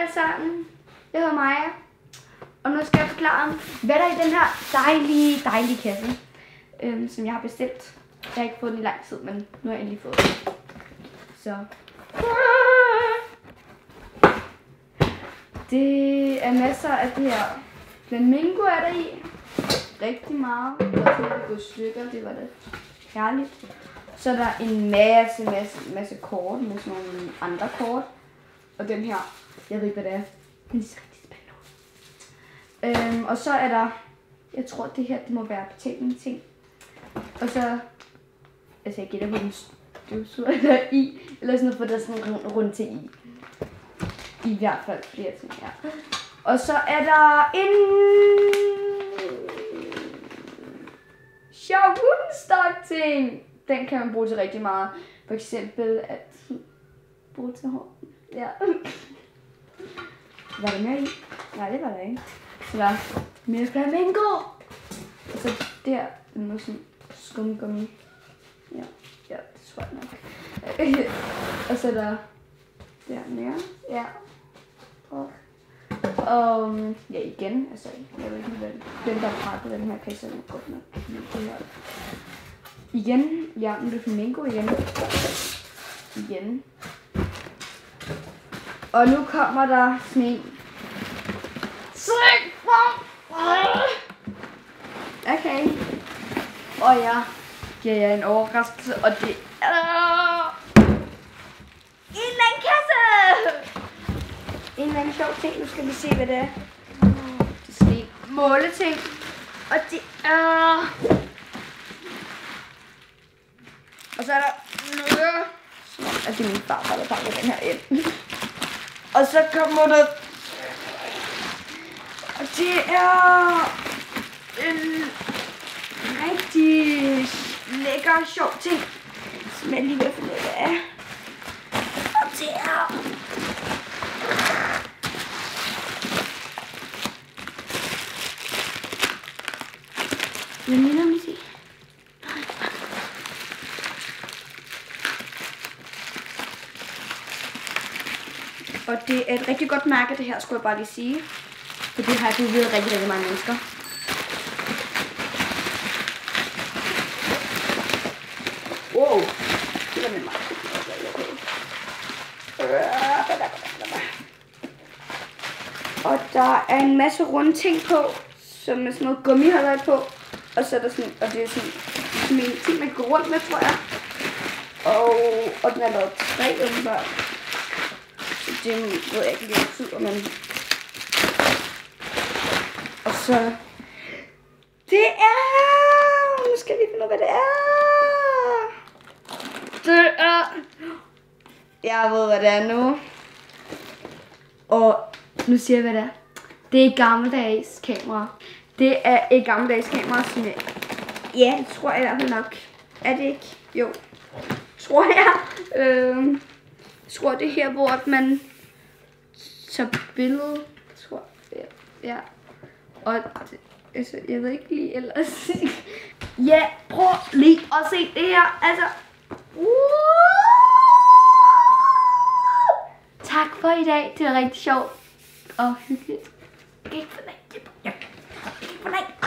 alle sammen. Jeg hedder Maja. Og nu skal jeg forklare, hvad der er i den her dejlige kasse, som jeg har bestilt. Jeg har ikke fået den i lang tid, men nu har jeg endelig fået den. Så. Det er masser af det her. Flamingo er der i. Rigtig meget. Der er sådan gået stykker, det var da herligt. Så er der en masse kort med sådan nogle andre kort. Og den her, jeg ved ikke hvad det er. Den ser rigtig spændende ud. Og så er der, jeg tror det her, det må være betalingsting. Og så, altså jeg gætter på den støvsuger der i, eller sådan noget, for der er sådan rundt til i. I hvert fald flere ting, ja. Og så er der en sjov wooden ting. Den kan man bruge til rigtig meget. For eksempel at bruge til hår. Ja. Var der mere i? Nej, det var der ikke. Så der er mere flamingo. Og så der, den må sådan skumgummi. Ja, det tror jeg nok. Og så er der mere. Ja. Og ja, igen, altså, jeg ved ikke, hvad den der er på den her kasse er godt nok. Igen, ja, nu er det flamingo igen. Og nu kommer der sådan en. Okay. Og jeg giver jer en overraskelse, og det er en eller anden kasse! En eller anden sjov ting. Nu skal vi se, hvad det er. Det er sådan en måleting. Og det er... Og så er der noget... At det er min far, der pakker den her ind. Og så kommer der... Og det er... En rigtig lækker, sjov ting. Som jeg lige vil finde ud af. Og det er... Jeg mener, vi se. Og det er et rigtig godt mærke, det her, skulle jeg bare lige sige. For det har jeg fået ved rigtig mange mennesker. Wow, det var med mig. Og der er en masse runde ting på, som er sådan noget gummiholder på. Og så er der sådan, og det er sådan en ting, man går rundt med, tror jeg. Og den er lavet 3 åbenbart. Så det ved jeg ikke lige, hvad det betyder, men... Og så... Det er... Nu skal vi finde ud af, hvad det er. Det er... Jeg ved, hvad det er nu. Og nu siger jeg, hvad det er. Det er et gammeldags kamera. Det er et gammeldags kamera, som jeg... Ja, det tror jeg i hvert fald nok. Er det ikke? Jo. Tror jeg. Jeg tror, det er her, hvor man tager billede. Tror jeg. Ja. Og altså, jeg ved ikke lige ellers. Ja, prøv lige at se det her. Altså. Tak for i dag. Det var rigtig sjovt og hyggeligt. Ikke for længe.